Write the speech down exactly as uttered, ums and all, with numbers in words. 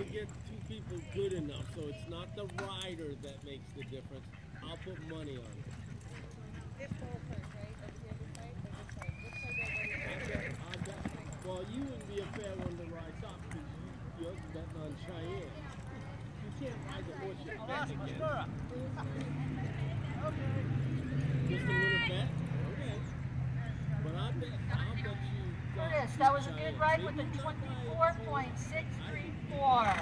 get two people good enough, so it's not the rider that makes the difference. I'll put money on it. This whole part, right? That's the other side or this side? Which side do I I bet, I bet. Well, you wouldn't be a fair one to ride top because you, you're betting on Cheyenne. You can't ride the horse you're betting against. Okay. Just a little bet? Okay. But I bet, I'll bet you. There it is. That was a good ride with a twenty-four point six three four.